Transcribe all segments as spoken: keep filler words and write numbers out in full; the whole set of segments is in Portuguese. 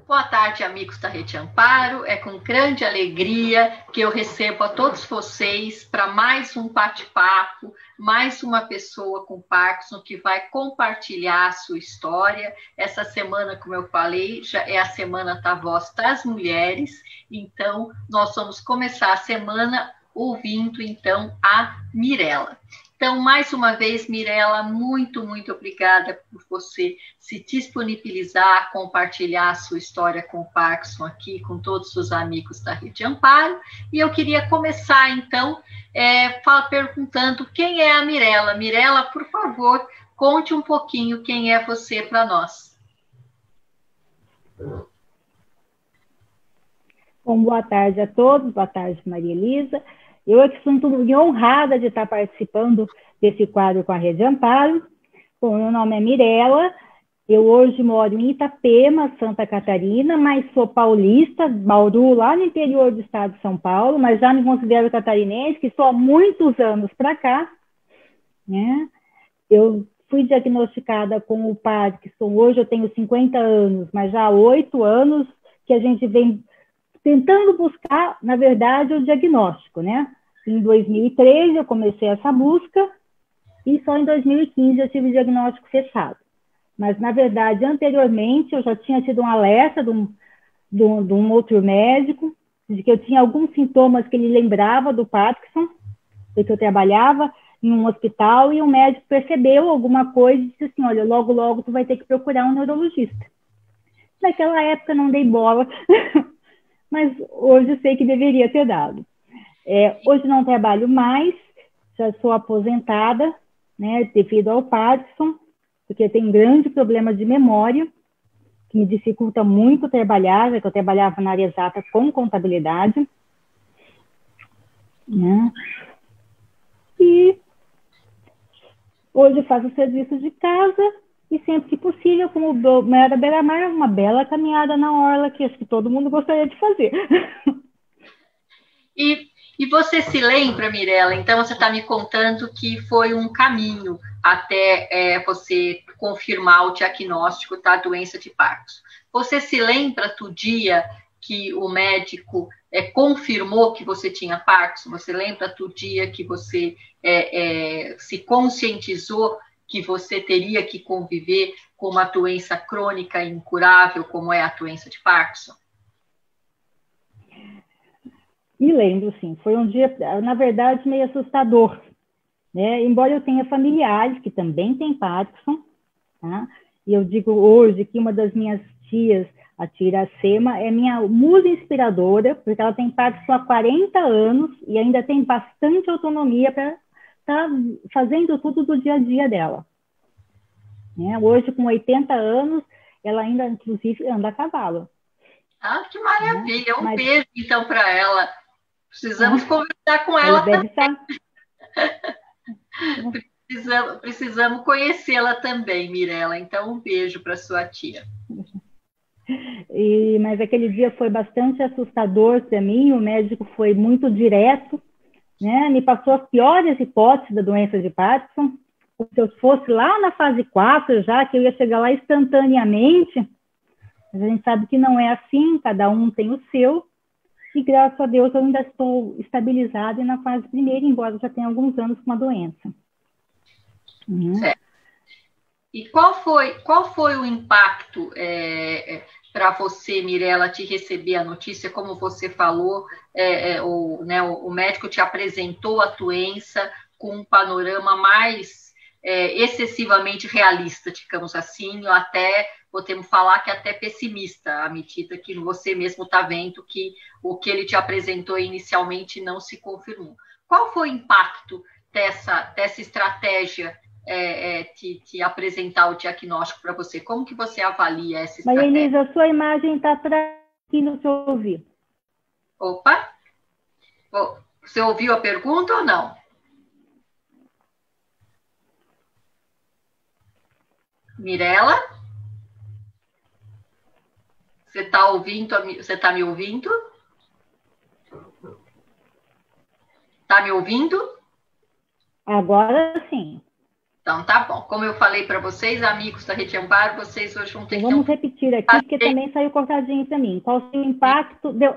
Boa tarde, amigos da Rede Amparo. É com grande alegria que eu recebo a todos vocês para mais um bate-papo, mais uma pessoa com Parkinson que vai compartilhar a sua história. Essa semana, como eu falei, já é a Semana da Voz das Mulheres, então nós vamos começar a semana ouvindo, então, a Mirela. Então, mais uma vez, Mirela, muito, muito obrigada por você se disponibilizar a compartilhar a sua história com o Parkinson aqui, com todos os amigos da Rede Amparo. E eu queria começar, então, é, perguntando quem é a Mirela. Mirela, por favor, conte um pouquinho quem é você para nós. Bom, boa tarde a todos, boa tarde, Maria Elisa. Eu é que sou muito honrada de estar participando desse quadro com a Rede Amparo. Bom, meu nome é Mirela, eu hoje moro em Itapema, Santa Catarina, mas sou paulista, Bauru, lá no interior do estado de São Paulo, mas já me considero catarinense, que estou há muitos anos para cá, né? Eu fui diagnosticada com o Parkinson, hoje eu tenho cinquenta anos, mas já há oito anos que a gente vem tentando buscar, na verdade, o diagnóstico, né? Em dois mil e treze eu comecei essa busca e só em dois mil e quinze eu tive o diagnóstico fechado. Mas, na verdade, anteriormente eu já tinha tido um alerta de um, de um, de um outro médico, de que eu tinha alguns sintomas que ele lembrava do Parkinson, porque eu trabalhava em um hospital e o médico percebeu alguma coisa e disse assim, olha, logo, logo tu vai ter que procurar um neurologista. Naquela época não dei bola, mas hoje eu sei que deveria ter dado. É, hoje não trabalho mais, já sou aposentada, né, devido ao Parkinson, porque tenho um grande problema de memória, que me dificulta muito trabalhar, já que eu trabalhava na área exata com contabilidade. Né? E hoje eu faço serviço de casa, e sempre que possível, como o Maior da Beira-Mar, uma bela caminhada na orla, que acho que todo mundo gostaria de fazer. E, e você se lembra, Mirela, então você está me contando que foi um caminho até é, você confirmar o diagnóstico da doença de Parkinson. Você se lembra do dia que o médico é, confirmou que você tinha Parkinson? Você lembra do dia que você é, é, se conscientizou que você teria que conviver com uma doença crônica e incurável, como é a doença de Parkinson? Me lembro, sim. Foi um dia, na verdade, meio assustador, né? Embora eu tenha familiares que também têm Parkinson, tá? E eu digo hoje que uma das minhas tias, a tia Iracema, é minha musa inspiradora, porque ela tem Parkinson há quarenta anos e ainda tem bastante autonomia para estar tá fazendo tudo do dia a dia dela. Né? Hoje, com oitenta anos, ela ainda, inclusive, anda a cavalo. Ah, que maravilha! Né? Um Mas... beijo, então, para ela. Precisamos ah, conversar com ela, ela deve também. Estar... precisamos, precisamos conhecê-la também, Mirela. Então, um beijo para sua tia. E, mas aquele dia foi bastante assustador para mim, o médico foi muito direto, né? Me passou as piores hipóteses da doença de Parkinson, se eu fosse lá na fase quatro já, que eu ia chegar lá instantaneamente, mas a gente sabe que não é assim, cada um tem o seu, e graças a Deus eu ainda estou estabilizada e na fase primeira, embora já tenha alguns anos com a doença. Uhum. Certo. E qual foi, qual foi o impacto é, para você, Mirela, de receber a notícia? Como você falou, é, é, o, né, o médico te apresentou a doença com um panorama mais é, excessivamente realista, digamos assim, ou até, podemos falar que até pessimista, à medida que você mesmo está vendo que o que ele te apresentou inicialmente não se confirmou. Qual foi o impacto dessa, dessa estratégia É, é, te, te apresentar o diagnóstico para você? Como que você avalia essa estratégia? Maria Elisa, a sua imagem está aqui no seu ouvido. Opa! Você ouviu a pergunta ou não? Mirela? Você está ouvindo? Você está me ouvindo? Está me ouvindo? Agora sim. Então, tá bom. Como eu falei para vocês, amigos da Rede Amparo, vocês hoje vão ter então, que... Vamos repetir aqui, porque também saiu cortadinho para mim. Qual foi o impacto? Deu...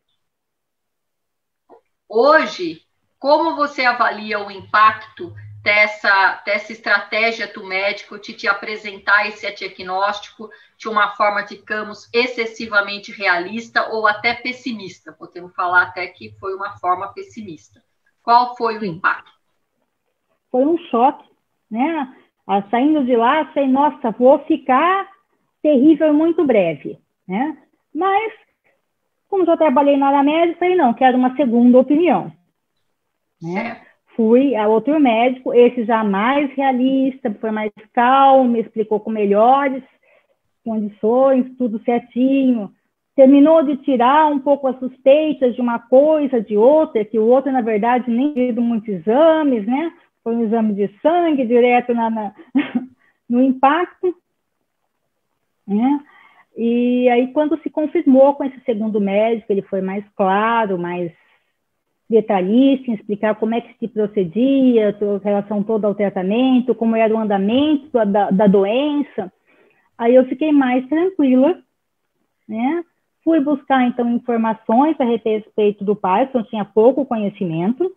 Hoje, como você avalia o impacto dessa, dessa estratégia do médico de te apresentar esse diagnóstico de uma forma, digamos, excessivamente realista ou até pessimista? Podemos falar até que foi uma forma pessimista. Qual foi o impacto? Foi um choque, né? Ah, saindo de lá, sei, nossa, vou ficar terrível muito breve, né? Mas, como já trabalhei na área médica, falei, não, quero uma segunda opinião. Né? Fui a outro médico, esse já mais realista, foi mais calmo, me explicou com melhores condições, tudo certinho. Terminou de tirar um pouco as suspeitas de uma coisa, de outra, que o outro, na verdade, nem viu muitos exames, né? Foi um exame de sangue, direto na, na, no impacto. Né? E aí, quando se confirmou com esse segundo médico, ele foi mais claro, mais detalhista, em explicar como é que se procedia, a relação toda ao tratamento, como era o andamento da, da doença. Aí eu fiquei mais tranquila, né? Fui buscar, então, informações a respeito do Parkinson, tinha pouco conhecimento.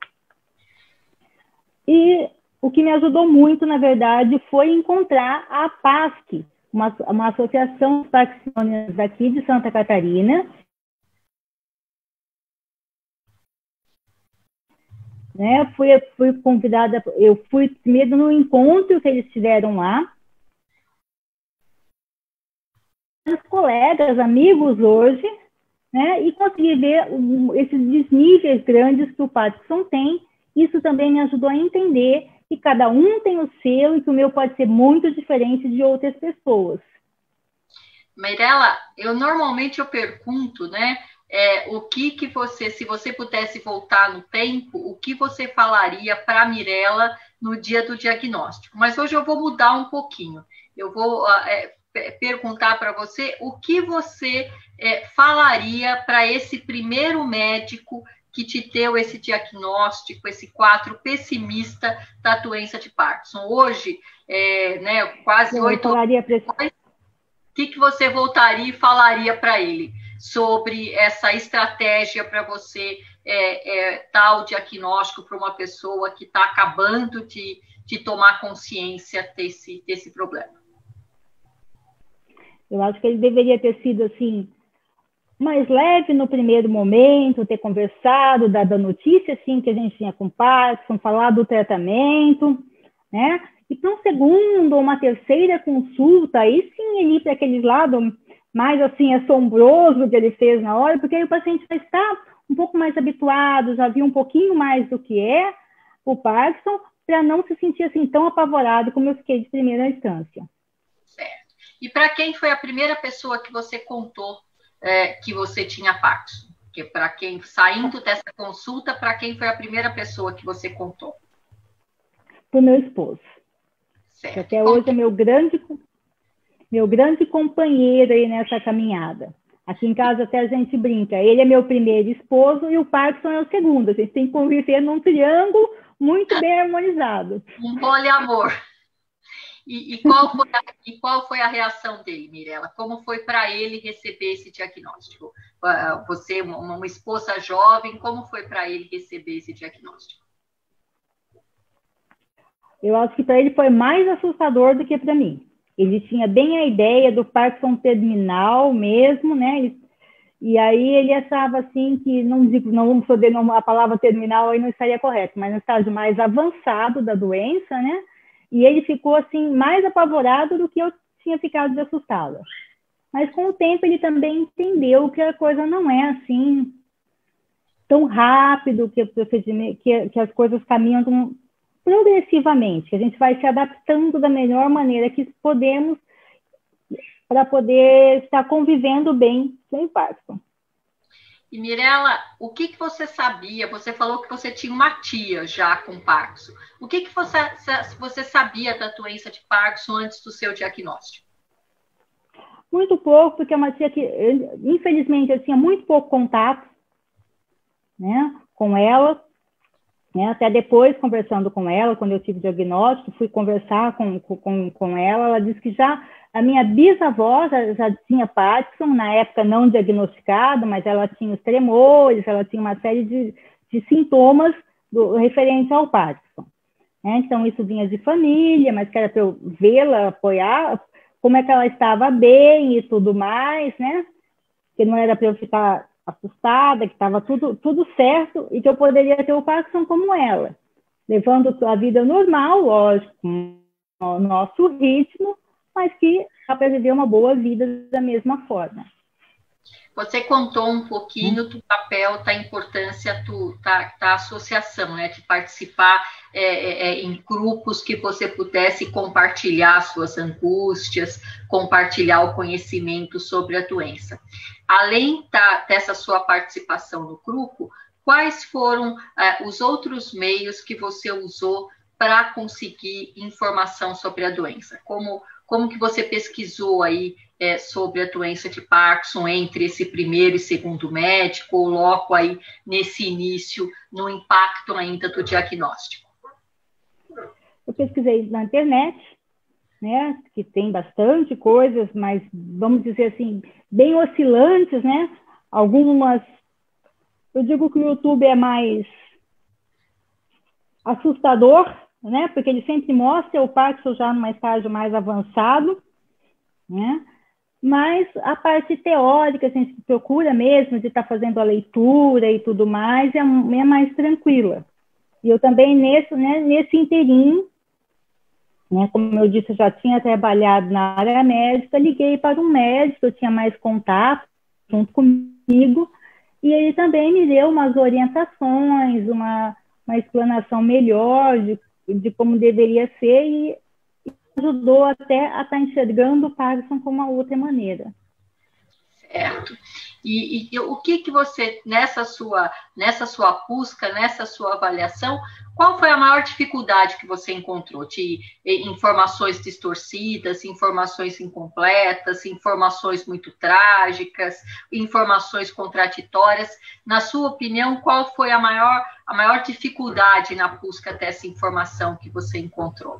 E o que me ajudou muito, na verdade, foi encontrar a PASC, uma, uma associação de parkinsonianos daqui de Santa Catarina. Né? Fui, fui convidada, eu fui primeiro no encontro que eles tiveram lá. Os colegas, amigos hoje, né? E consegui ver um, esses desníveis grandes que o Parkinson tem. Isso também me ajudou a entender que cada um tem o seu e que o meu pode ser muito diferente de outras pessoas. Mirela, eu normalmente eu pergunto, né? É, o que que você, se você pudesse voltar no tempo, o que você falaria para a Mirela no dia do diagnóstico? Mas hoje eu vou mudar um pouquinho. Eu vou é, perguntar para você o que você é, falaria para esse primeiro médico que te deu esse diagnóstico, esse quadro pessimista da doença de Parkinson. Hoje, é, né, quase oito anos depois, o que, que você voltaria e falaria para ele sobre essa estratégia para você é, é, dar o diagnóstico para uma pessoa que está acabando de, de tomar consciência desse, desse problema? Eu acho que ele deveria ter sido assim, mais leve no primeiro momento, ter conversado, dado a notícia assim, que a gente tinha com Parkinson, falar do tratamento, né? E para um segundo ou uma terceira consulta, aí sim ele ir para aquele lado mais assim assombroso que ele fez na hora, porque aí o paciente vai estar um pouco mais habituado, já viu um pouquinho mais do que é o Parkinson, para não se sentir assim tão apavorado como eu fiquei de primeira instância. Certo. E para quem foi a primeira pessoa que você contou é, que você tinha Parkinson? Que para quem, saindo dessa consulta, para quem foi a primeira pessoa que você contou? Para o meu esposo. Certo. Que até hoje é meu grande, meu grande companheiro aí nessa caminhada. Aqui em casa até a gente brinca. Ele é meu primeiro esposo e o Parkinson é o segundo. A gente tem que conviver num triângulo muito bem harmonizado. Um poliamor. E, e, qual foi a, e qual foi a reação dele, Mirela? Como foi para ele receber esse diagnóstico? Você, uma, uma esposa jovem, como foi para ele receber esse diagnóstico? Eu acho que para ele foi mais assustador do que para mim. Ele tinha bem a ideia do Parkinson terminal mesmo, né? E, e aí ele achava assim que, não digo, não vamos poder, não, a palavra terminal aí não estaria correta, mas no estágio mais avançado da doença, né? E ele ficou assim mais apavorado do que eu tinha ficado de assustá-la. Mas com o tempo ele também entendeu que a coisa não é assim tão rápido, que, que, que as coisas caminham tão progressivamente, que a gente vai se adaptando da melhor maneira que podemos para poder estar convivendo bem com o Parkinson. E Mirela, o que, que você sabia? Você falou que você tinha uma tia já com Parkinson. O que, que você, você sabia da doença de Parkinson antes do seu diagnóstico? Muito pouco, porque é uma tia que, infelizmente, eu tinha muito pouco contato, né, com ela. né? Até depois, conversando com ela, quando eu tive diagnóstico, fui conversar com, com, com ela, ela disse que já a minha bisavó já, já tinha Parkinson, na época não diagnosticado, mas ela tinha os tremores, ela tinha uma série de, de sintomas do, referentes ao Parkinson. Né? Então, isso vinha de família, mas que era para eu vê-la, apoiar, como é que ela estava bem e tudo mais, né? Que não era para eu ficar assustada, que estava tudo, tudo certo e que eu poderia ter o Parkinson como ela, levando a vida normal, lógico, no nosso ritmo, mas que dá para viver uma boa vida da mesma forma. Você contou um pouquinho do papel, da importância do, da, da associação, né? De participar é, é, em grupos que você pudesse compartilhar suas angústias, compartilhar o conhecimento sobre a doença. Além da, dessa sua participação no grupo, quais foram é, os outros meios que você usou para conseguir informação sobre a doença? Como, como que você pesquisou aí é, sobre a doença de Parkinson entre esse primeiro e segundo médico, ou logo aí nesse início, no impacto ainda do diagnóstico? Eu pesquisei na internet, né, que tem bastante coisas, mas vamos dizer assim, bem oscilantes, né? Algumas, eu digo que o YouTube é mais assustador, né? Porque ele sempre mostra o Parkinson já num estágio mais avançado, né? Mas a parte teórica, a gente procura mesmo de estar fazendo a leitura e tudo mais, é, é mais tranquila. E eu também, nesse, né, nesse inteirinho, né, como eu disse, eu já tinha trabalhado na área médica, liguei para um médico, eu tinha mais contato junto comigo, e ele também me deu umas orientações, uma, uma explanação melhor de, de como deveria ser, e ajudou até a estar enxergando o Parkinson com uma outra maneira. Certo. E, e o que que você, nessa sua, nessa sua busca, nessa sua avaliação, qual foi a maior dificuldade que você encontrou? De informações distorcidas, informações incompletas, informações muito trágicas, informações contraditórias. Na sua opinião, qual foi a maior, a maior dificuldade na busca dessa informação que você encontrou?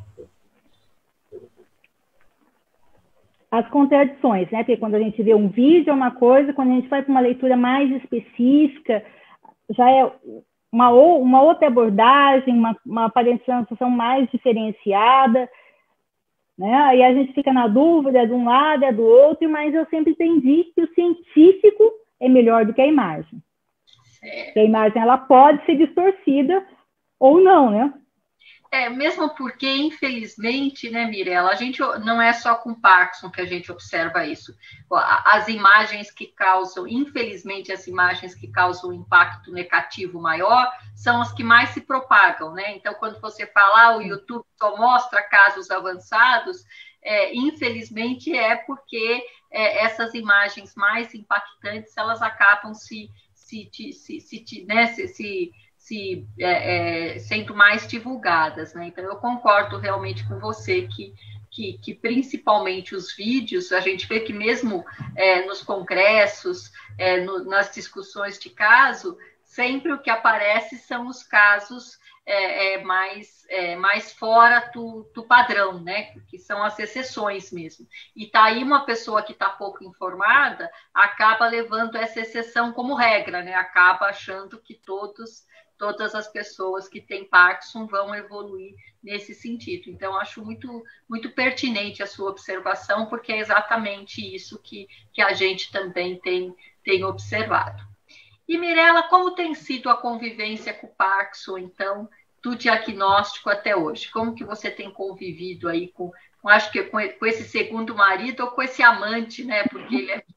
As contradições, né? Porque quando a gente vê um vídeo é uma coisa, quando a gente faz uma leitura mais específica, já é uma, uma outra abordagem, uma, uma aparentação mais diferenciada, né? Aí a gente fica na dúvida de um lado, é do outro, mas eu sempre entendi que o científico é melhor do que a imagem. É. A imagem ela pode ser distorcida ou não, né? É, mesmo porque, infelizmente, né, Mirella, a gente não é só com Parkinson que a gente observa isso. As imagens que causam, infelizmente, as imagens que causam um impacto negativo maior são as que mais se propagam, né? Então, quando você fala, ah, o YouTube só mostra casos avançados, é, infelizmente é porque é, essas imagens mais impactantes, elas acabam se, se, se, se, se, né, se, se Se, é, é, sendo mais divulgadas, né? Então, eu concordo realmente com você que, que, que principalmente os vídeos, a gente vê que mesmo é, nos congressos, é, no, nas discussões de caso, sempre o que aparece são os casos é, é, mais, é, mais fora do, do padrão, né? Que são as exceções mesmo. E tá aí uma pessoa que está pouco informada, acaba levando essa exceção como regra, né? Acaba achando que todos... todas as pessoas que têm Parkinson vão evoluir nesse sentido. Então, acho muito, muito pertinente a sua observação, porque é exatamente isso que, que a gente também tem, tem observado. E, Mirella, como tem sido a convivência com o Parkinson, então, do diagnóstico até hoje? Como que você tem convivido aí com, com acho que com, com esse segundo marido ou com esse amante, né? Porque ele é...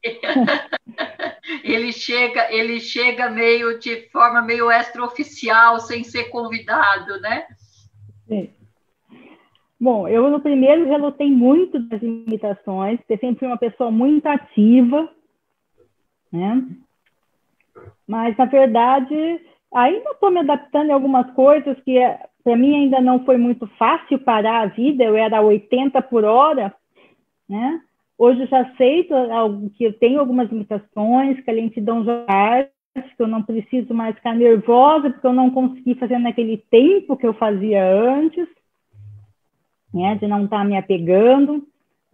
ele chega, ele chega meio de forma meio extraoficial, sem ser convidado, né? Sim. Bom, eu no primeiro relutei muito das limitações, porque sempre fui uma pessoa muito ativa, né? Mas, na verdade, ainda estou me adaptando em algumas coisas que, para mim, ainda não foi muito fácil parar a vida, eu era oitenta por hora, né? Hoje eu já aceito que eu tenho algumas limitações, que a lentidão já que eu não preciso mais ficar nervosa, porque eu não consegui fazer naquele tempo que eu fazia antes, né, de não estar me apegando.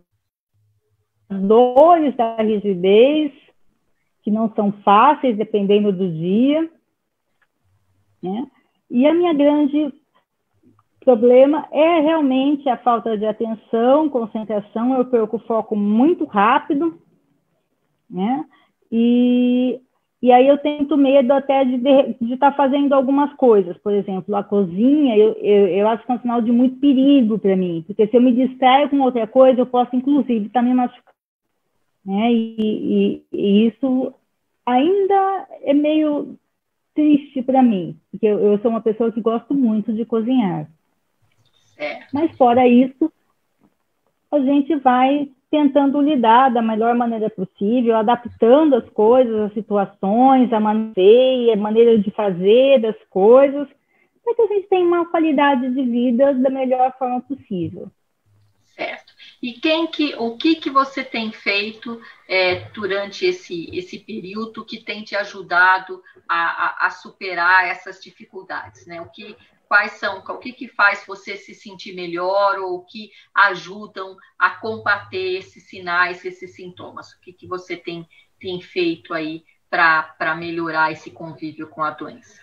Dores da rigidez, que não são fáceis, dependendo do dia, né? E a minha grande problema é realmente a falta de atenção, concentração, eu perco o foco muito rápido, né? E, e aí eu tento medo até de estar fazendo algumas coisas, por exemplo, a cozinha, eu, eu, eu acho que é um sinal de muito perigo para mim, porque se eu me distraio com outra coisa, eu posso, inclusive, estar me machucando, né? E, e, e isso ainda é meio triste para mim, porque eu, eu sou uma pessoa que gosto muito de cozinhar. É. Mas fora isso, a gente vai tentando lidar da melhor maneira possível, adaptando as coisas, as situações, a maneira, a maneira de fazer das coisas, para que a gente tenha uma qualidade de vida da melhor forma possível. Certo. E quem que, o que, que você tem feito é, durante esse, esse período que tem te ajudado a, a, a superar essas dificuldades, né? O que, quais são, o que, que faz você se sentir melhor ou o que ajudam a combater esses sinais, esses sintomas? O que, que você tem, tem feito aí para melhorar esse convívio com a doença?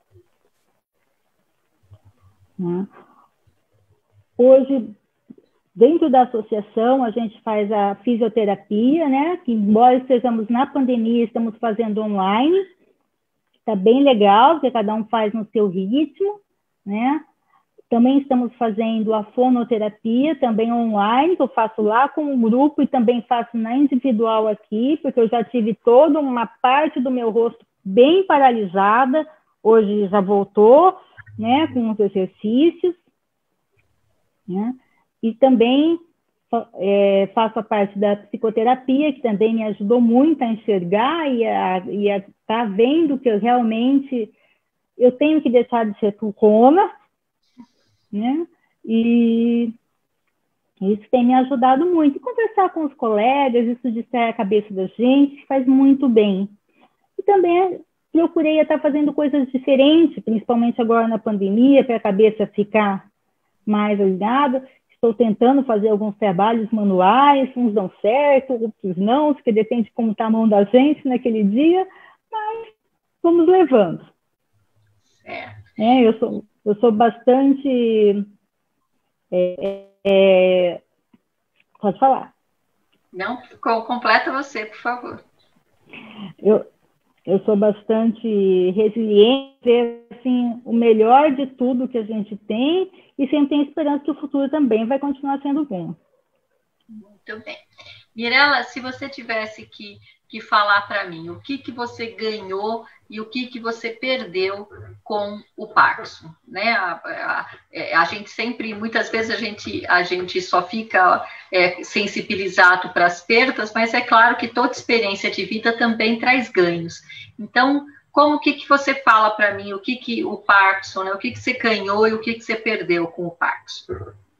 Hoje, dentro da associação, a gente faz a fisioterapia, né? Que, embora estejamos na pandemia, estamos fazendo online. Está bem legal, porque cada um faz no seu ritmo, né? Também estamos fazendo a fonoterapia, também online, que eu faço lá com o grupo e também faço na individual aqui, porque eu já tive toda uma parte do meu rosto bem paralisada, hoje já voltou, né? Com os exercícios, né? E também é, faço a parte da psicoterapia, que também me ajudou muito a enxergar e a estar tá vendo que eu realmente eu tenho que deixar de ser tucona, né? E isso tem me ajudado muito. E conversar com os colegas, isso distrai a cabeça da gente, faz muito bem. E também procurei estar fazendo coisas diferentes, principalmente agora na pandemia, para a cabeça ficar mais ligada. Estou tentando fazer alguns trabalhos manuais, uns dão certo, outros não, porque depende de como está a mão da gente naquele dia, mas vamos levando. É. É, eu, sou, eu sou bastante... É, é, pode falar. Não, completa você, por favor. Eu, eu sou bastante resiliente, assim, o melhor de tudo que a gente tem e sempre tenho esperança que o futuro também vai continuar sendo bom. Muito bem. Mirela, se você tivesse que, que falar para mim o que, que você ganhou e o que, que você perdeu com o Parkinson, né? A, a, a gente sempre, muitas vezes a gente, a gente só fica é, sensibilizado para as perdas, mas é claro que toda experiência de vida também traz ganhos. Então, como que, que você fala para mim o que, que o Parkinson, né? O que, que você ganhou e o que, que você perdeu com o Parkinson?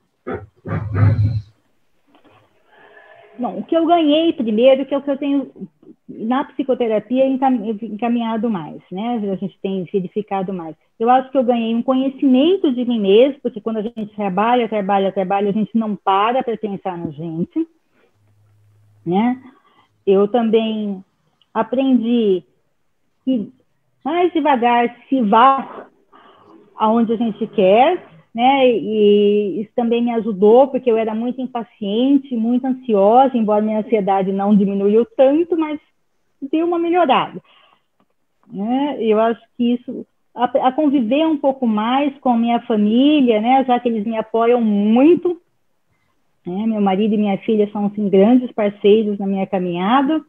Bom, o que eu ganhei primeiro, que é o que eu tenho na psicoterapia encaminhado mais, né? A gente tem verificado mais. Eu acho que eu ganhei um conhecimento de mim mesmo, porque quando a gente trabalha, trabalha, trabalha, a gente não para para pensar na gente, né? Eu também aprendi que mais devagar se vá aonde a gente quer, né? E isso também me ajudou, porque eu era muito impaciente, muito ansiosa, embora minha ansiedade não diminuiu tanto, mas deu uma melhorada, né? Eu acho que isso, a, a conviver um pouco mais com a minha família, né? Já que eles me apoiam muito, né? Meu marido e minha filha são, assim, grandes parceiros na minha caminhada.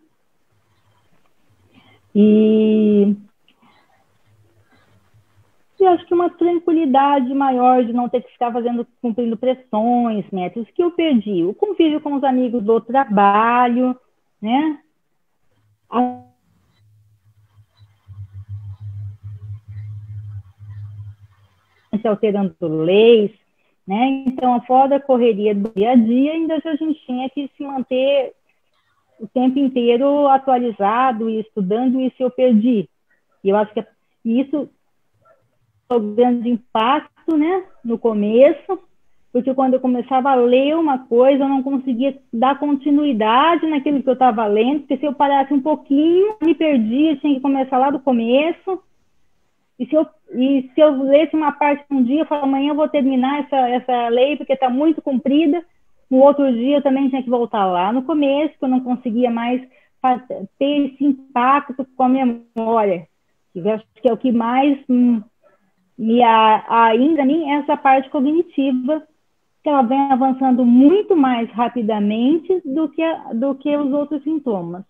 E eu acho que uma tranquilidade maior de não ter que ficar fazendo, cumprindo pressões, metas que eu perdi. O convívio com os amigos do trabalho, né? A... alterando leis, né? Então, fora da correria do dia a dia, ainda a gente tinha que se manter o tempo inteiro atualizado e estudando, e isso eu perdi, E eu acho que isso foi um grande impacto, né, no começo, porque quando eu começava a ler uma coisa, eu não conseguia dar continuidade naquilo que eu estava lendo, porque se eu parasse um pouquinho, me perdia, tinha que começar lá do começo. E se eu, e se eu lesse uma parte um dia, eu falava, amanhã eu vou terminar essa, essa lei, porque está muito comprida. No outro dia, eu também tinha que voltar lá no começo, que eu não conseguia mais ter esse impacto com a memória. Eu acho que é o que mais hum, me ainda a mim, essa parte cognitiva, que ela vem avançando muito mais rapidamente do que, do que os outros sintomas.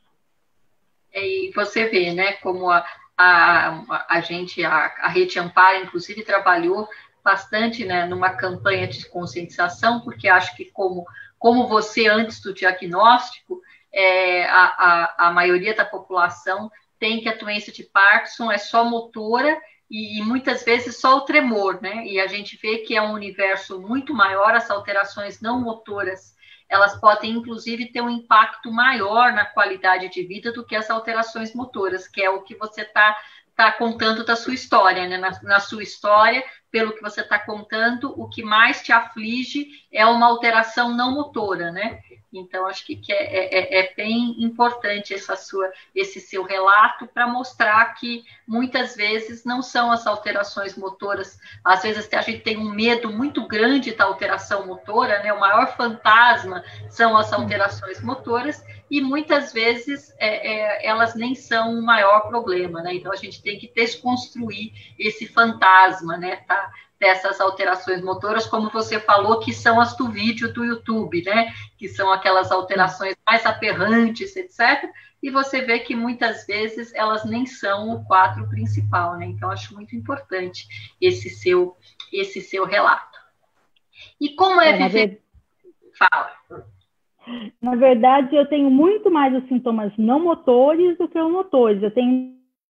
E você vê, né, como a, a, a gente, a, a Rede Amparo, inclusive, trabalhou bastante, né, numa campanha de conscientização, porque acho que como, como você, antes do diagnóstico, é, a, a, a maioria da população tem que a doença de Parkinson é só motora e, e muitas vezes só o tremor, né? E a gente vê que é um universo muito maior, as alterações não motoras, elas podem, inclusive, ter um impacto maior na qualidade de vida do que as alterações motoras, que é o que você está tá contando da sua história, né? Na, na sua história, pelo que você está contando, o que mais te aflige é uma alteração não motora, né? Então, acho que, que é, é, é bem importante essa sua, esse seu relato para mostrar que, muitas vezes, não são as alterações motoras. Às vezes, a gente tem um medo muito grande da alteração motora, né? O maior fantasma são as alterações motoras e, muitas vezes, é, é, elas nem são o maior problema, né? Então, a gente tem que desconstruir esse fantasma, né? Tá? Dessas alterações motoras, como você falou, que são as do vídeo do YouTube, né? Que são aquelas alterações mais aberrantes, etcétera. E você vê que muitas vezes elas nem são o quadro principal, né? Então, acho muito importante esse seu, esse seu relato. E como é, é viver... Ver... Fala. Na verdade, eu tenho muito mais os sintomas não motores do que os motores. Eu tenho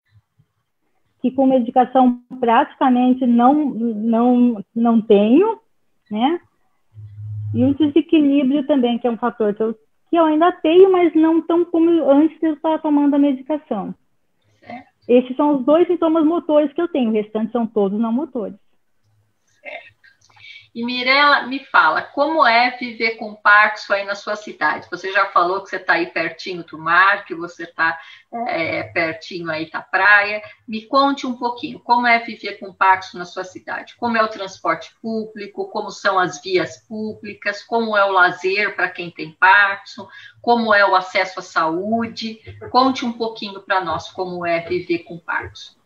que com medicação praticamente não, não, não tenho, né? E o desequilíbrio também, que é um fator que eu, que eu ainda tenho, mas não tão como antes de eu estar tomando a medicação. Certo. Esses são os dois sintomas motores que eu tenho, o restante são todos não motores. Certo. E Mirela, me fala, como é viver com Parkinson aí na sua cidade? Você já falou que você está aí pertinho do mar, que você está é, pertinho aí da praia. Me conte um pouquinho, como é viver com Parkinson na sua cidade? Como é o transporte público? Como são as vias públicas? Como é o lazer para quem tem Parkinson? Como é o acesso à saúde? Conte um pouquinho para nós como é viver com Parkinson.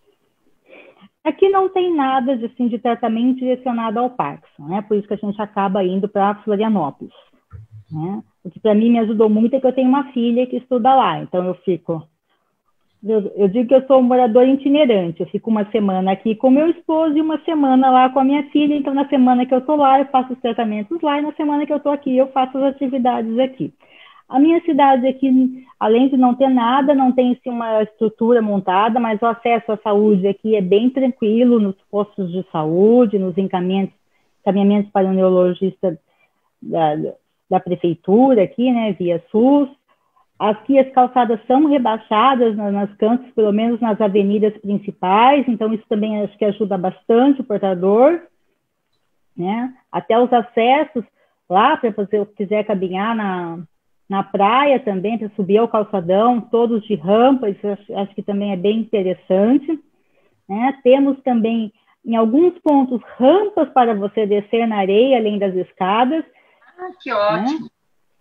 Aqui não tem nada de, assim, de tratamento direcionado ao Parkinson, né? Por isso que a gente acaba indo para Florianópolis, né? O que para mim me ajudou muito é que eu tenho uma filha que estuda lá, então eu fico... Eu, eu digo que eu sou um morador itinerante, eu fico uma semana aqui com meu esposo e uma semana lá com a minha filha, então na semana que eu estou lá eu faço os tratamentos lá e na semana que eu estou aqui eu faço as atividades aqui. A minha cidade aqui, além de não ter nada, não tem assim, uma estrutura montada, mas o acesso à saúde aqui é bem tranquilo, nos postos de saúde, nos encaminhamentos, encaminhamentos para o neurologista da, da prefeitura aqui, né, via SUS. Aqui as calçadas são rebaixadas nas, nas cantos, pelo menos nas avenidas principais, então isso também acho que ajuda bastante o portador, né? Até os acessos lá, para você quiser caminhar na... Na praia também, para subir ao calçadão, todos de rampa, isso acho, acho que também é bem interessante. Né? Temos também, em alguns pontos, rampas para você descer na areia, além das escadas. Ah, que ótimo! Né?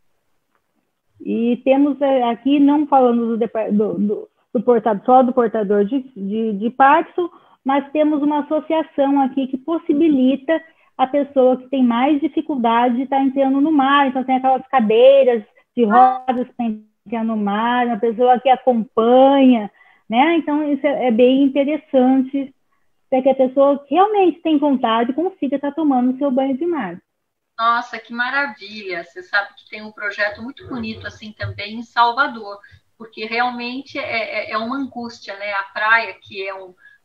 E temos aqui, não falando do, do, do, do portador, só do portador de, de, de Parkinson, mas temos uma associação aqui que possibilita a pessoa que tem mais dificuldade de estar entrando no mar. Então, tem aquelas cadeiras de rodas para entrar no mar, uma pessoa que acompanha, né? Então, isso é, é bem interessante para que a pessoa que realmente tem vontade consiga estar tomando o seu banho de mar. Nossa, que maravilha! Você sabe que tem um projeto muito bonito assim também em Salvador, porque realmente é, é uma angústia, né? A praia, que é um,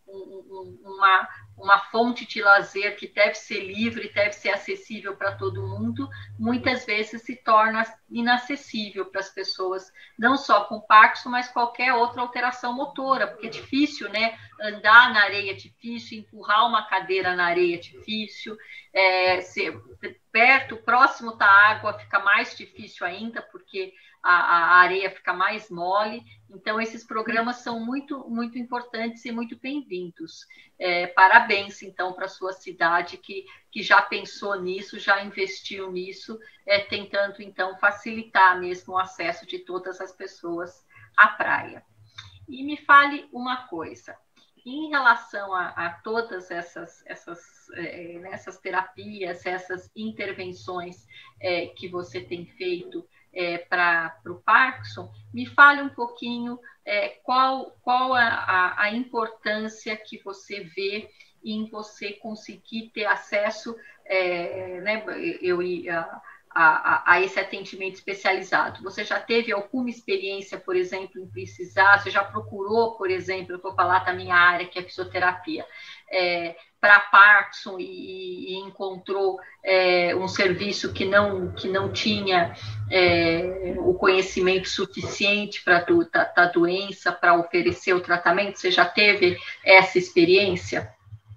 um, uma, uma fonte de lazer que deve ser livre, deve ser acessível para todo mundo, muitas vezes se torna inacessível para as pessoas, não só com Parkinson, mas qualquer outra alteração motora, porque é difícil, né? Andar na areia é difícil, empurrar uma cadeira na areia é difícil, é, ser perto, próximo da água fica mais difícil ainda, porque a, a areia fica mais mole. Então, esses programas são muito, muito importantes e muito bem-vindos. É, parabéns, então, para a sua cidade, que, que já pensou nisso, já investiu nisso, é, tentando, então, facilitar mesmo o acesso de todas as pessoas à praia. E me fale uma coisa, em relação a, a todas essas, essas, é, essas terapias, essas intervenções é, que você tem feito é, para o Parkinson, me fale um pouquinho é, qual, qual a, a, a importância que você vê em você conseguir ter acesso, é, né, eu, a, a, a esse atendimento especializado. Você já teve alguma experiência, por exemplo, em precisar, você já procurou, por exemplo, eu estou falando da minha área, que é a fisioterapia, é, para Parkinson e, e encontrou é, um serviço que não, que não tinha é, o conhecimento suficiente para a doença, para oferecer o tratamento? Você já teve essa experiência?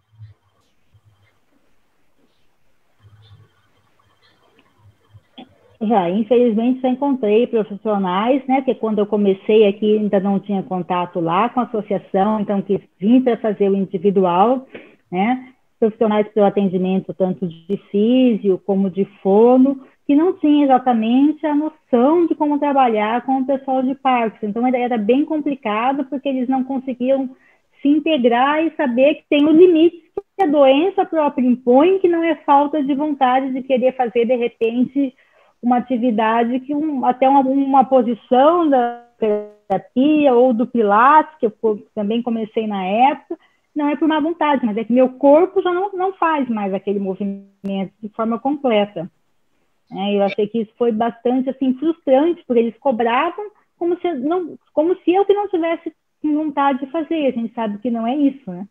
Já, infelizmente, já encontrei profissionais, né, que quando eu comecei aqui ainda não tinha contato lá com a associação, então quis vir para fazer o individual, né, profissionais para o atendimento tanto de físio como de fono, que não tinham exatamente a noção de como trabalhar com o pessoal de Parkinson, então era bem complicado porque eles não conseguiam se integrar e saber que tem os limites que a doença própria impõe, que não é falta de vontade de querer fazer, de repente, uma atividade que um, até uma, uma posição da terapia ou do Pilates, que eu também comecei na época, não é por má vontade, mas é que meu corpo já não, não faz mais aquele movimento de forma completa. É, eu achei que isso foi bastante assim, frustrante, porque eles cobravam como se, não, como se eu que não tivesse vontade de fazer. A gente sabe que não é isso, né?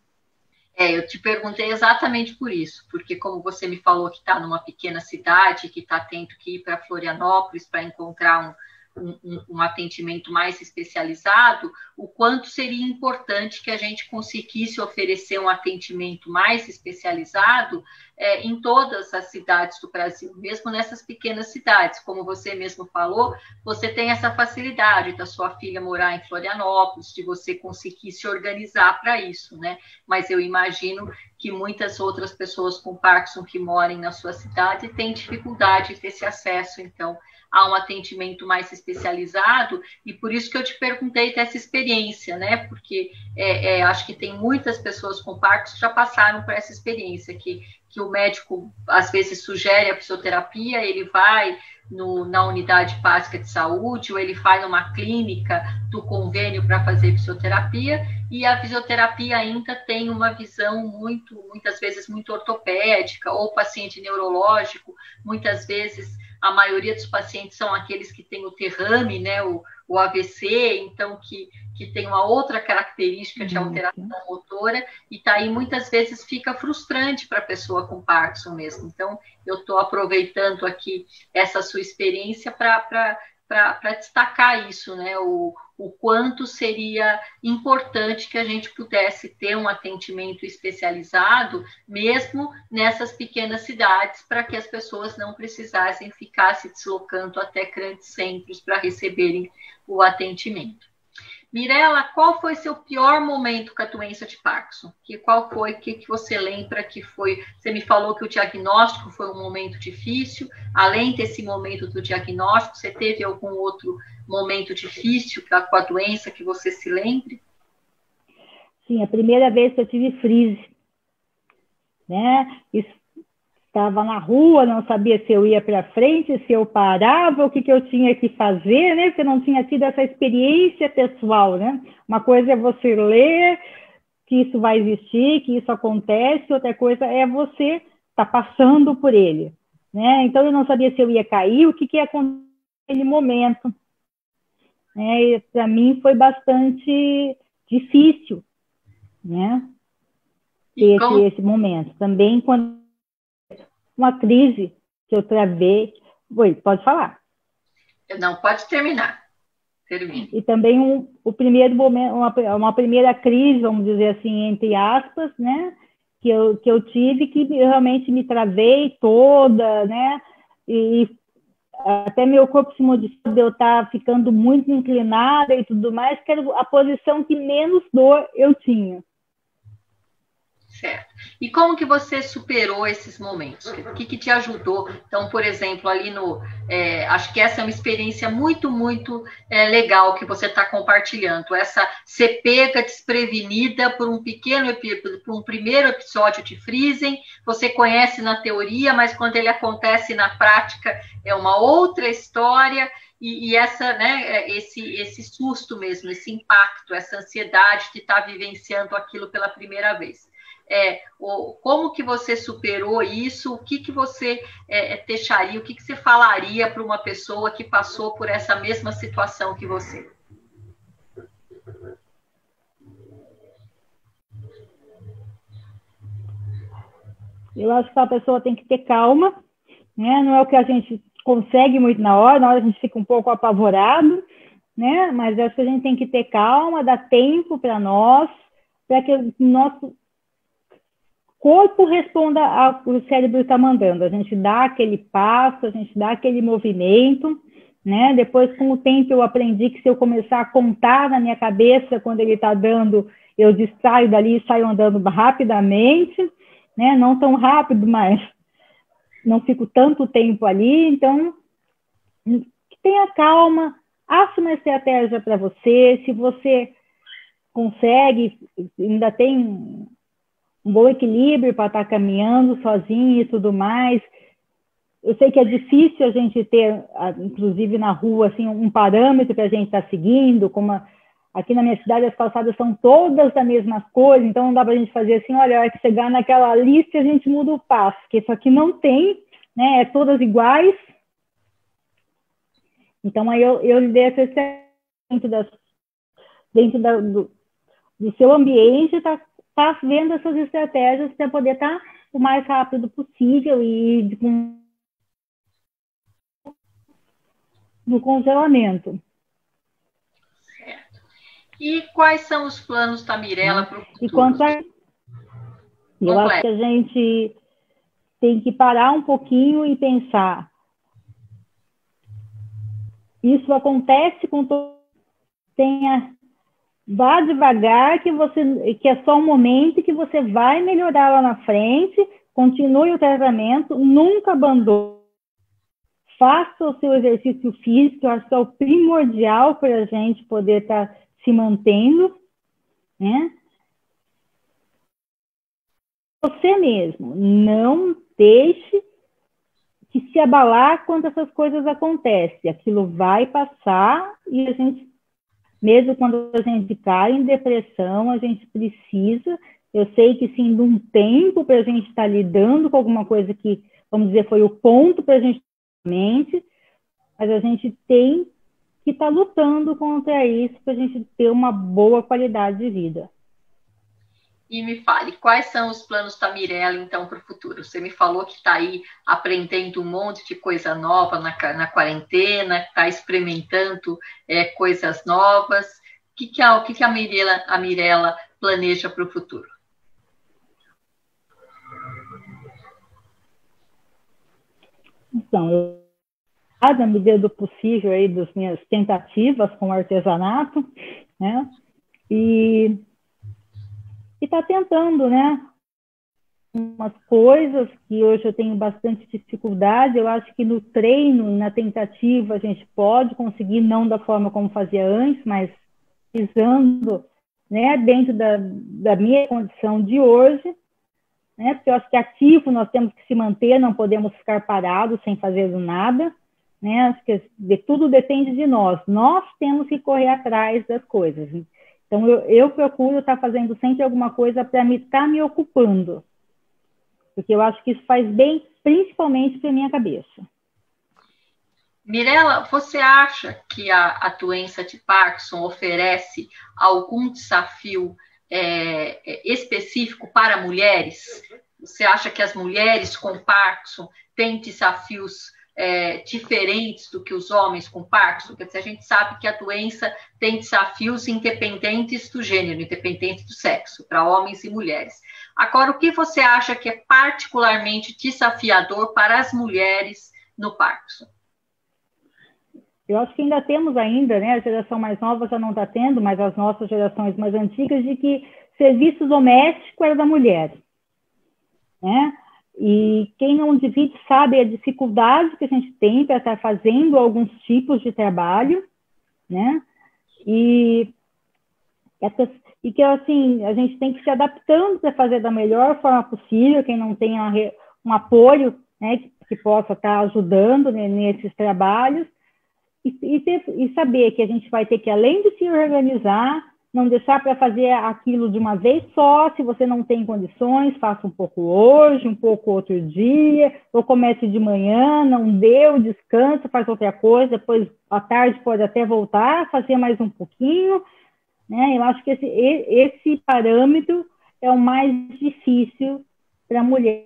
É, eu te perguntei exatamente por isso, porque como você me falou que está numa pequena cidade, que está tendo que ir para Florianópolis para encontrar um, um, um atendimento mais especializado, o quanto seria importante que a gente conseguisse oferecer um atendimento mais especializado é, em todas as cidades do Brasil, mesmo nessas pequenas cidades. Como você mesmo falou, você tem essa facilidade da sua filha morar em Florianópolis, de você conseguir se organizar para isso, né? Mas eu imagino que muitas outras pessoas com Parkinson que morem na sua cidade têm dificuldade de ter esse acesso, então, a um atendimento mais especializado, e por isso que eu te perguntei dessa experiência, né? Porque é, é, acho que tem muitas pessoas com Parkinson que já passaram por essa experiência, que, que o médico, às vezes, sugere a fisioterapia, ele vai no, na unidade básica de saúde, ou ele vai numa clínica do convênio para fazer fisioterapia, e a fisioterapia ainda tem uma visão muito, muitas vezes, muito ortopédica, ou paciente neurológico, muitas vezes a maioria dos pacientes são aqueles que têm o derrame, né, o, o A V C, então que, que tem uma outra característica de alteração motora, e tá aí muitas vezes fica frustrante para a pessoa com Parkinson mesmo. Então, eu estou aproveitando aqui essa sua experiência para para destacar isso, né? O, o quanto seria importante que a gente pudesse ter um atendimento especializado, mesmo nessas pequenas cidades, para que as pessoas não precisassem ficar se deslocando até grandes centros para receberem o atendimento. Mirela, qual foi seu pior momento com a doença de Parkinson? Que, qual foi, que, que você lembra que foi? Você me falou que o diagnóstico foi um momento difícil. Além desse momento do diagnóstico, você teve algum outro momento difícil com a doença que você se lembre? Sim, a primeira vez que eu tive frise, né? Isso, estava na rua, não sabia se eu ia para frente, se eu parava, o que, que eu tinha que fazer, né? Porque eu não tinha tido essa experiência pessoal, né? Uma coisa é você ler que isso vai existir, que isso acontece, outra coisa é você estar tá passando por ele, né? Então eu não sabia se eu ia cair, o que, que ia acontecer naquele momento. Né? Para mim foi bastante difícil, né? esse, como... esse momento. Também quando uma crise que eu travei... Oi, pode falar. Não, pode terminar. Termine. E também um, o primeiro momento, uma, uma primeira crise, vamos dizer assim, entre aspas, né? Que eu, que eu tive, que realmente me travei toda, né? E até meu corpo se modificou, eu estar ficando muito inclinada e tudo mais, que era a posição que menos dor eu tinha. Certo. E como que você superou esses momentos? O que, que te ajudou? Então, por exemplo, ali no... É, acho que essa é uma experiência muito, muito é, legal que você está compartilhando. Essa ser pega desprevenida por um pequeno, por um primeiro episódio de Friesen, você conhece na teoria, mas quando ele acontece na prática é uma outra história. E, e essa, né, esse, esse susto mesmo, esse impacto, essa ansiedade de estar vivenciando aquilo pela primeira vez. É, o, como que você superou isso? O que, que você é, deixaria, o que, que você falaria para uma pessoa que passou por essa mesma situação que você? Eu acho que a pessoa tem que ter calma, né? Não é o que a gente consegue muito na hora, na hora a gente fica um pouco apavorado, né? Mas acho que a gente tem que ter calma, dar tempo para nós, para que o nosso corpo responda ao que o cérebro está mandando. A gente dá aquele passo, a gente dá aquele movimento, né? Depois, com o tempo, eu aprendi que se eu começar a contar na minha cabeça quando ele está dando, eu distraio dali e saio andando rapidamente, né? Não tão rápido, mas não fico tanto tempo ali. Então, tenha calma, ache uma estratégia para você. Se você consegue, ainda tem um bom equilíbrio para estar caminhando sozinho e tudo mais. Eu sei que é difícil a gente ter, inclusive na rua, assim, um parâmetro que a gente está seguindo, como a, aqui na minha cidade as calçadas são todas da mesma coisa, então não dá para a gente fazer assim, olha, a hora que chegar naquela lista a gente muda o passo, porque isso aqui não tem, né, é todas iguais. Então aí eu, eu dei essa dentro, das, dentro da, do, do seu ambiente, tá está vendo essas estratégias para poder estar tá o mais rápido possível e com no congelamento. Certo. E quais são os planos da Mirella para o futuro? E quanto a... Eu acho que a gente tem que parar um pouquinho e pensar. Isso acontece com todo... Tenha... Vá devagar, que, você, que é só um momento que você vai melhorar lá na frente, continue o tratamento, nunca abandone. Faça o seu exercício físico, eu acho que é o primordial para a gente poder estar tá se mantendo, né? Você mesmo, não deixe que se abalar quando essas coisas acontecem. Aquilo vai passar e a gente... Mesmo quando a gente cai em depressão, a gente precisa, eu sei que sim, de um tempo para a gente estar lidando com alguma coisa que, vamos dizer, foi o ponto para a gente, mas a gente tem que estar lutando contra isso para a gente ter uma boa qualidade de vida. E me fale, quais são os planos da Mirella, então, para o futuro? Você me falou que está aí aprendendo um monte de coisa nova na, na quarentena, está experimentando é, coisas novas. O que, que, a, o que, que a, Mirella, a Mirella planeja para o futuro? Então, eu, na medida do possível, aí, das minhas tentativas com o artesanato, né? E... E está tentando, né? Umas coisas que hoje eu tenho bastante dificuldade. Eu acho que no treino, na tentativa, a gente pode conseguir, não da forma como fazia antes, mas pisando, né, dentro da, da minha condição de hoje, né? Porque eu acho que ativo nós temos que se manter, não podemos ficar parados sem fazer nada, né? Acho que de, tudo depende de nós. Nós temos que correr atrás das coisas. Então, eu, eu procuro estar fazendo sempre alguma coisa para me estar me ocupando. Porque eu acho que isso faz bem, principalmente para a minha cabeça. Mirella, você acha que a, a doença de Parkinson oferece algum desafio é, específico para mulheres? Você acha que as mulheres com Parkinson têm desafios é, diferentes do que os homens com Parkinson? Porque a gente sabe que a doença tem desafios independentes do gênero, independentes do sexo, para homens e mulheres. Agora, o que você acha que é particularmente desafiador para as mulheres no Parkinson? Eu acho que ainda temos ainda, né, a geração mais nova já não está tendo, mas as nossas gerações mais antigas, de que serviço doméstico era da mulher, né? E quem não divide sabe a dificuldade que a gente tem para estar fazendo alguns tipos de trabalho, né? E, e que, assim, a gente tem que se adaptando para fazer da melhor forma possível, quem não tem um apoio, né, que, que possa estar ajudando, né, nesses trabalhos. E, e, ter, e saber que a gente vai ter que, além de se organizar, não deixar para fazer aquilo de uma vez só. Se você não tem condições, faça um pouco hoje, um pouco outro dia, ou comece de manhã, não deu, descansa, faz outra coisa, depois à tarde pode até voltar, fazer mais um pouquinho, né? Eu acho que esse, esse parâmetro é o mais difícil para a mulher.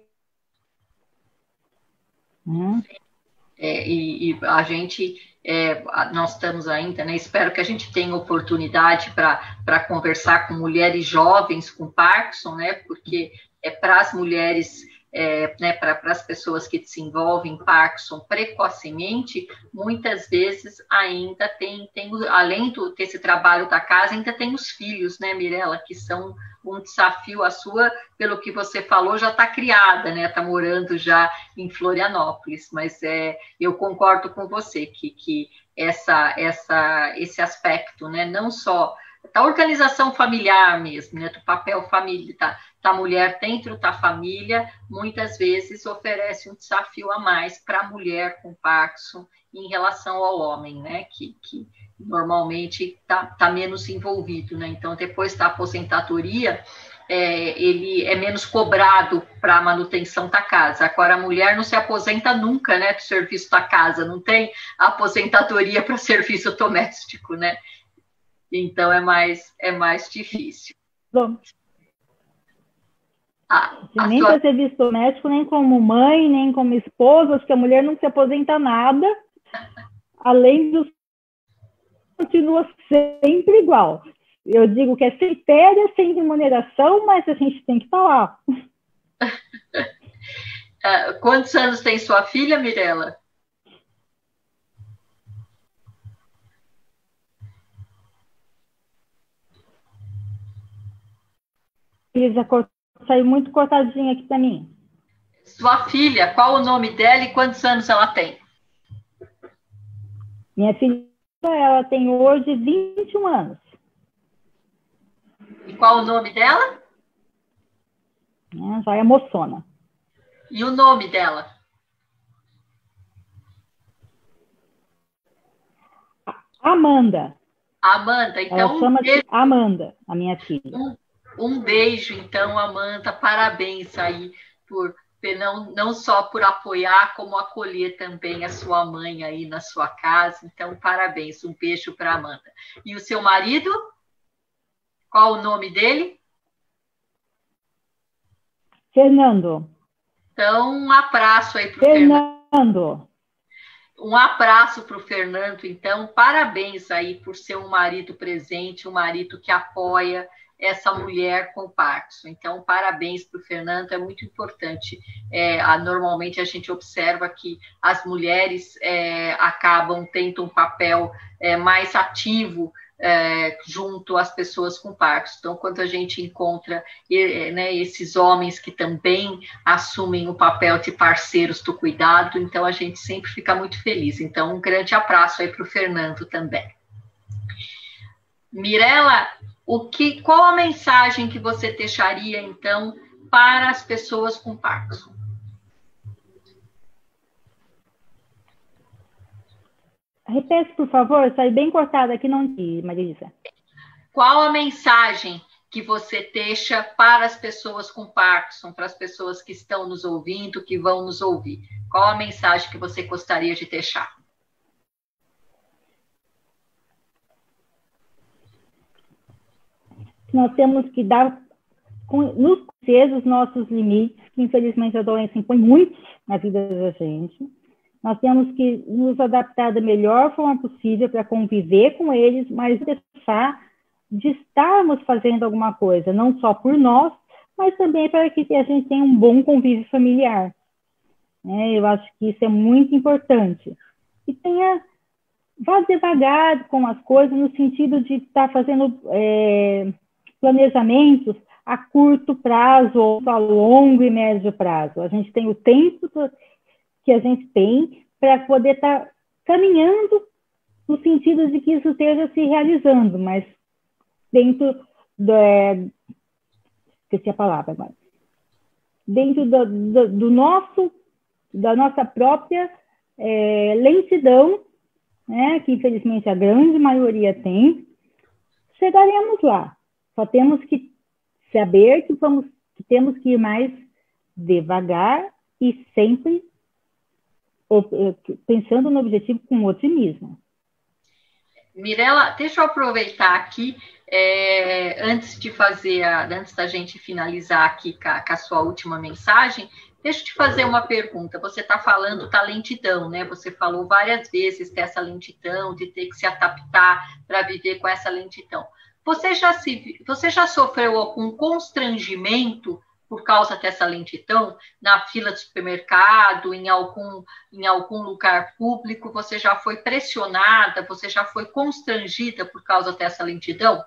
Né? É, e, e a gente, é, nós estamos ainda, né, espero que a gente tenha oportunidade para conversar com mulheres jovens com Parkinson, né, porque é para as mulheres, é, né, para as pessoas que desenvolvem Parkinson precocemente, muitas vezes ainda tem, tem além do, desse trabalho da casa, ainda tem os filhos, né, Mirela, que são um desafio. A sua, pelo que você falou, já está criada, né? Está morando já em Florianópolis, mas é, eu concordo com você que, que essa, essa, esse aspecto, né? Não só da organização familiar mesmo, né? Do papel família, da, da mulher dentro da família, muitas vezes oferece um desafio a mais para a mulher com Parkinson em relação ao homem, né? Que, que normalmente está tá menos envolvido, né? Então, depois da aposentadoria, é, ele é menos cobrado para a manutenção da casa. Agora, a mulher não se aposenta nunca, né, do serviço da casa, não tem aposentadoria para serviço doméstico, né? Então, é mais, é mais difícil. Bom, ah, nem sua... para serviço doméstico, nem como mãe, nem como esposa, acho que a mulher não se aposenta nada, além dos continua sempre igual. Eu digo que é sem férias, sem remuneração, mas a gente tem que estar lá. Uh, quantos anos tem sua filha, Mirela? Elisa, saiu muito cortadinha aqui para mim. Sua filha, qual o nome dela e quantos anos ela tem? Minha filha, ela tem hoje vinte e um anos. E qual o nome dela? É, já é moçona. E o nome dela? Amanda. Amanda, então... Ela chama de Amanda, a minha filha. Um, um beijo, então, Amanda. Parabéns aí por... Não, não só por apoiar, como acolher também a sua mãe aí na sua casa. Então, parabéns, um beijo para a Amanda. E o seu marido? Qual o nome dele? Fernando. Então, um abraço aí para o Fernando. Fernando. Um abraço para o Fernando, então, parabéns aí por ser um marido presente, um marido que apoia essa mulher com Parkinson. Então, parabéns para o Fernando, é muito importante. É, a, normalmente a gente observa que as mulheres é, acabam tendo um papel é, mais ativo é, junto às pessoas com Parkinson. Então, quando a gente encontra é, né, esses homens que também assumem o papel de parceiros do cuidado, então a gente sempre fica muito feliz. Então, um grande abraço aí para o Fernando também. Mirela, o que, qual a mensagem que você deixaria, então, para as pessoas com Parkinson? Repete, por favor, saiu bem cortada aqui, não vi, Marilisa. Qual a mensagem que você deixa para as pessoas com Parkinson, para as pessoas que estão nos ouvindo, que vão nos ouvir? Qual a mensagem que você gostaria de deixar? nós temos que dar, nos conhecer os nossos limites, que infelizmente a doença impõe muitos na vida da gente. Nós temos que nos adaptar da melhor forma possível para conviver com eles, mas deixar de estarmos fazendo alguma coisa, não só por nós, mas também para que a gente tenha um bom convívio familiar. É, eu acho que isso é muito importante. E tenha, vá devagar com as coisas, no sentido de estar fazendo é, planejamentos a curto prazo ou a longo e médio prazo. A gente tem o tempo que a gente tem para poder estar caminhando no sentido de que isso esteja se realizando, mas dentro do... É, esqueci a palavra agora. Dentro do, do, do nosso, da nossa própria é, lentidão, né, que infelizmente a grande maioria tem, chegaremos lá. Só temos que saber que, vamos, que temos que ir mais devagar e sempre pensando no objetivo com otimismo. Mirela, deixa eu aproveitar aqui, é, antes de fazer, a, antes da gente finalizar aqui com a, com a sua última mensagem, deixa eu te fazer uma pergunta. Você está falando da lentidão, né? Você falou várias vezes dessa lentidão, de ter que se adaptar para viver com essa lentidão. Você já, se, você já sofreu algum constrangimento por causa dessa lentidão, na fila do supermercado, em algum, em algum lugar público? Você já foi pressionada, você já foi constrangida por causa dessa lentidão?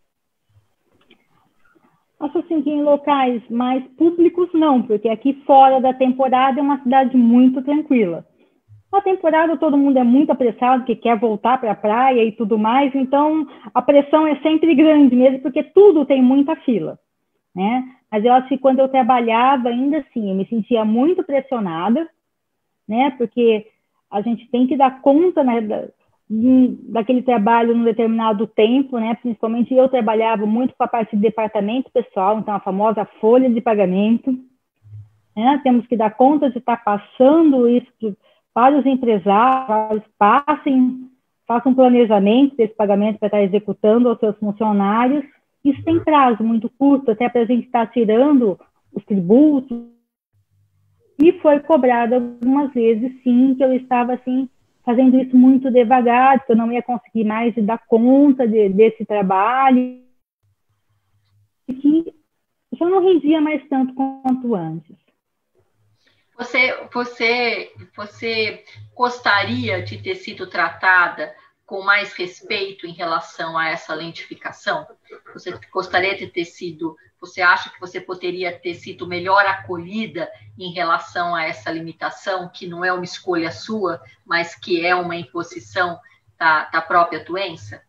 Acho assim que em locais mais públicos não, porque aqui fora da temporada é uma cidade muito tranquila. Na temporada todo mundo é muito apressado, que quer voltar para a praia e tudo mais, então a pressão é sempre grande mesmo, porque tudo tem muita fila, né? Mas eu acho que quando eu trabalhava, ainda assim, eu me sentia muito pressionada, né? Porque a gente tem que dar conta, né, da, daquele trabalho num determinado tempo, né? Principalmente eu trabalhava muito com a parte de departamento pessoal, então a famosa folha de pagamento, né? Temos que dar conta de estar passando isso para os empresários, passem, façam um planejamento desse pagamento para estar executando aos seus funcionários. Isso tem prazo muito curto, até para a gente estar tirando os tributos. E foi cobrado algumas vezes, sim, que eu estava assim, fazendo isso muito devagar, que eu não ia conseguir mais dar conta de, desse trabalho, e que já não rendia mais tanto quanto antes. Você, você, você gostaria de ter sido tratada com mais respeito em relação a essa lentificação? Você gostaria de ter sido, você acha que você poderia ter sido melhor acolhida em relação a essa limitação, que não é uma escolha sua, mas que é uma imposição da, da própria doença?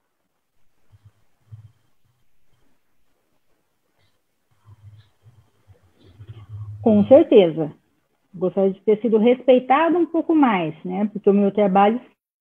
Com certeza. Gostaria de ter sido respeitada um pouco mais, né? Porque o meu trabalho,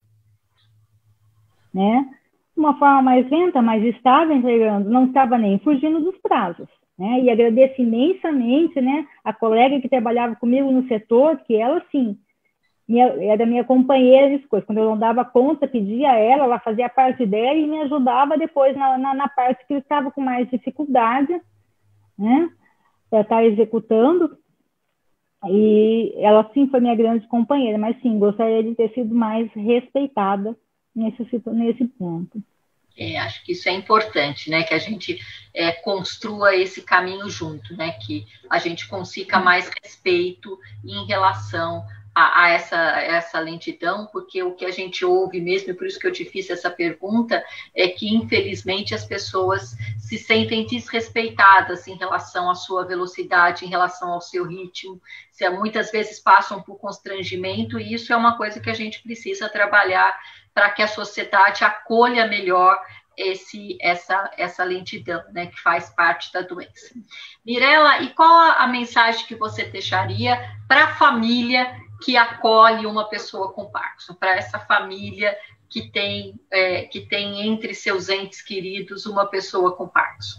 né, de uma forma mais lenta, mais estável, entregando, não estava nem fugindo dos prazos, né? E agradeço imensamente, né, a colega que trabalhava comigo no setor, que ela, sim, minha, era minha companheira de coisas. Quando eu não dava conta, pedia a ela, ela fazia a parte dela e me ajudava depois na, na, na parte que eu estava com mais dificuldade, né, para estar executando. E ela, sim, foi minha grande companheira, mas, sim, gostaria de ter sido mais respeitada nesse, nesse ponto. É, acho que isso é importante, né? Que a gente é, construa esse caminho junto, né? Que a gente consiga mais respeito em relação a, a essa, essa lentidão, porque o que a gente ouve mesmo, e por isso que eu te fiz essa pergunta, é que, infelizmente, as pessoas se sentem desrespeitadas em relação à sua velocidade, em relação ao seu ritmo, se, muitas vezes passam por constrangimento, e isso é uma coisa que a gente precisa trabalhar para que a sociedade acolha melhor esse, essa, essa lentidão, né, que faz parte da doença. Mirela, e qual a, a mensagem que você deixaria para a família que acolhe uma pessoa com Parkinson, para essa família que tem, é, que tem entre seus entes queridos uma pessoa com Parkinson?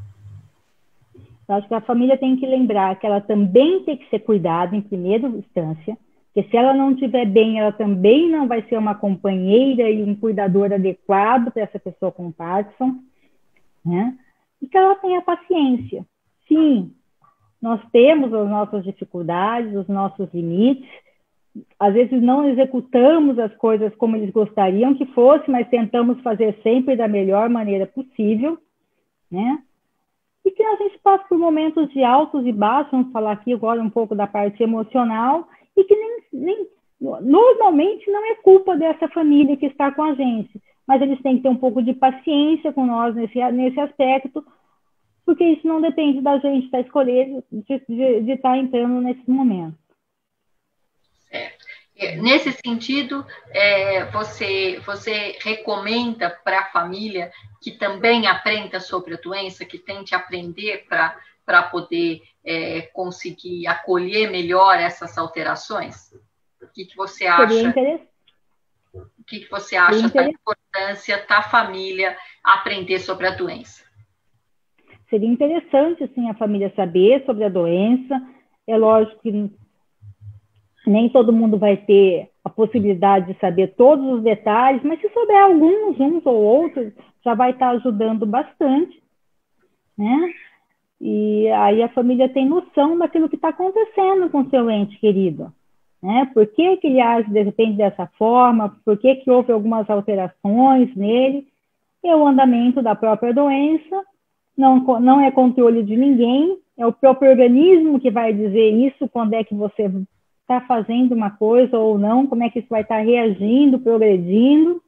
Eu acho que a família tem que lembrar que ela também tem que ser cuidada em primeira instância, porque se ela não estiver bem, ela também não vai ser uma companheira e um cuidador adequado para essa pessoa com Parkinson, né? e que ela tenha paciência. Sim, nós temos as nossas dificuldades, os nossos limites, às vezes não executamos as coisas como eles gostariam que fosse, mas tentamos fazer sempre da melhor maneira possível, né? E que a gente passa por momentos de altos e baixos, vamos falar aqui agora um pouco da parte emocional, e que nem, nem normalmente não é culpa dessa família que está com a gente, mas eles têm que ter um pouco de paciência com nós nesse, nesse aspecto, porque isso não depende da gente estar escolhendo, de, de, de estar entrando nesse momento. Certo. Nesse sentido, é, você, você recomenda para a família que também aprenda sobre a doença, que tente aprender para poder é, conseguir acolher melhor essas alterações? O que, que você acha? O que, que você acha da importância da família aprender sobre a doença? Seria interessante, sim, a família saber sobre a doença. É lógico que nem todo mundo vai ter a possibilidade de saber todos os detalhes, mas se souber alguns, uns ou outros, já vai estar ajudando bastante, né? E aí a família tem noção daquilo que está acontecendo com o seu ente querido, né? Por que que ele age de repente dessa forma? Por que que houve algumas alterações nele? É o andamento da própria doença, não, não é controle de ninguém, é o próprio organismo que vai dizer isso, quando é que você está fazendo uma coisa ou não, como é que isso vai estar reagindo, progredindo,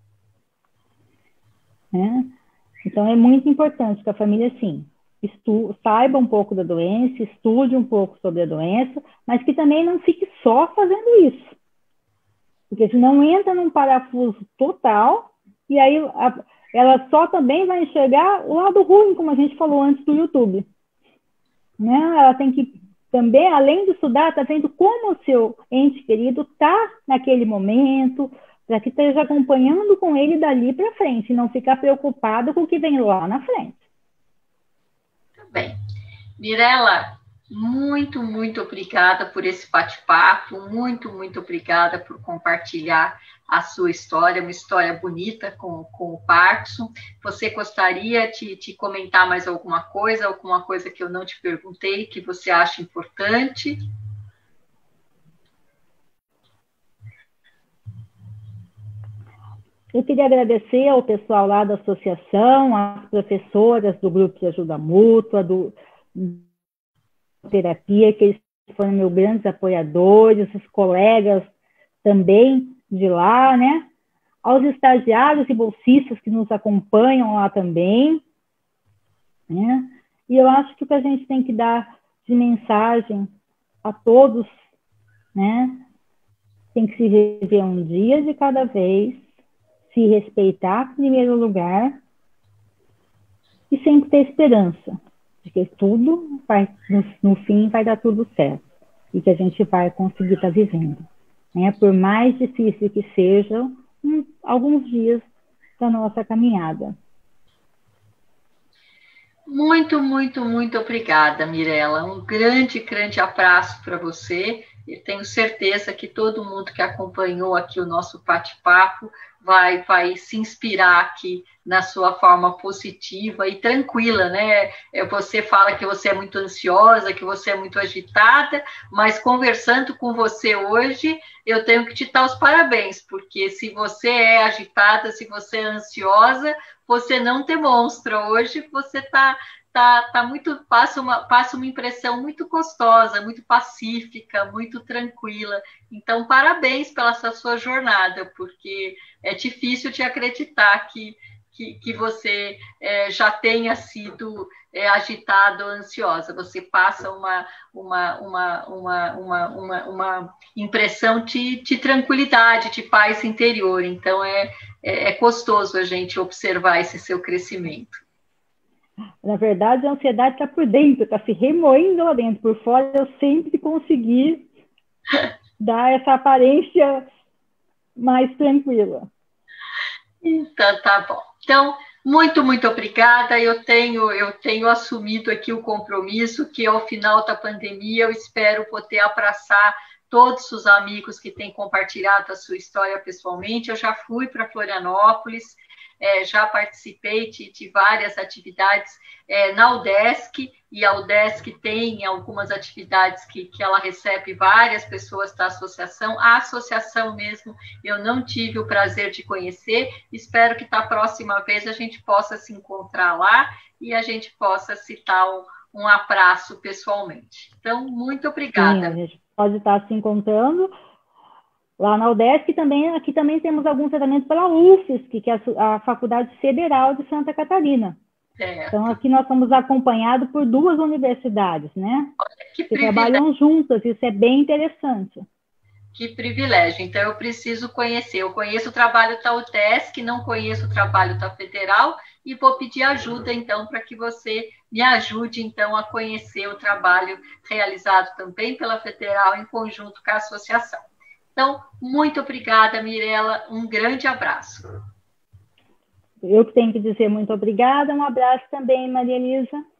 né? Então é muito importante que a família, sim, estu saiba um pouco da doença, estude um pouco sobre a doença, mas que também não fique só fazendo isso, porque senão entra num parafuso total, e aí a, ela só também vai enxergar o lado ruim, como a gente falou antes do YouTube, né? Ela tem que também, além de estudar, está vendo como o seu ente querido está naquele momento, para que esteja acompanhando com ele dali para frente, e não ficar preocupado com o que vem lá na frente. Tá bem. Mirela, muito, muito obrigada por esse bate-papo, muito, muito obrigada por compartilhar a sua história, uma história bonita com, com o Parkinson. Você gostaria de, de comentar mais alguma coisa, alguma coisa que eu não te perguntei, que você acha importante? Eu queria agradecer ao pessoal lá da associação, às professoras do grupo de ajuda mútua, do terapia, que eles foram meus grandes apoiadores, os colegas também de lá, né? Aos estagiários e bolsistas que nos acompanham lá também, né? E eu acho que o que a gente tem que dar de mensagem a todos, né? Tem que se viver um dia de cada vez, se respeitar em primeiro lugar e sempre ter esperança, porque tudo vai, no, no fim, vai dar tudo certo e que a gente vai conseguir estar vivendo, né? Por mais difícil que sejam um, alguns dias da nossa caminhada. Muito, muito, muito obrigada, Mirela. Um grande, grande abraço para você. Eu tenho certeza que todo mundo que acompanhou aqui o nosso bate-papo vai, vai se inspirar aqui na sua forma positiva e tranquila, né? Você fala que você é muito ansiosa, que você é muito agitada, mas conversando com você hoje, eu tenho que te dar os parabéns, porque se você é agitada, se você é ansiosa, você não demonstra. Hoje você está tá, tá muito, passa uma, passa uma impressão muito gostosa, muito pacífica, muito tranquila. Então, parabéns pela essa sua jornada, porque é difícil de acreditar que, que, que você é, já tenha sido é, agitada ou ansiosa. Você passa uma, uma, uma, uma, uma, uma, uma impressão de, de tranquilidade, de paz interior. Então, é, é, é gostoso a gente observar esse seu crescimento. Na verdade, a ansiedade está por dentro, está se remoendo lá dentro. Por fora, eu sempre consegui dar essa aparência mais tranquila. Então, tá bom. Então, muito, muito obrigada. Eu tenho, eu tenho assumido aqui o compromisso que, ao final da pandemia, eu espero poder abraçar todos os amigos que têm compartilhado a sua história pessoalmente. Eu já fui para Florianópolis, é, já participei de, de várias atividades é, na UDESC, e a UDESC tem algumas atividades que, que ela recebe várias pessoas da associação. A associação mesmo eu não tive o prazer de conhecer, espero que da próxima vez a gente possa se encontrar lá e a gente possa citar um, um abraço pessoalmente. Então, muito obrigada. Sim, a gente pode estar se encontrando lá na UDESC. Também, aqui também temos alguns tratamentos pela U F S C, que é a Faculdade Federal de Santa Catarina. Certo. Então, aqui nós somos acompanhados por duas universidades, né? Olha, que, que trabalham juntas, isso é bem interessante. Que privilégio. Então, eu preciso conhecer. Eu conheço o trabalho da UDESC, não conheço o trabalho da Federal, e vou pedir ajuda, então, para que você me ajude, então, a conhecer o trabalho realizado também pela Federal, em conjunto com a associação. Então, muito obrigada, Mirela. Um grande abraço. Eu que tenho que dizer muito obrigada. Um abraço também, Maria Elisa.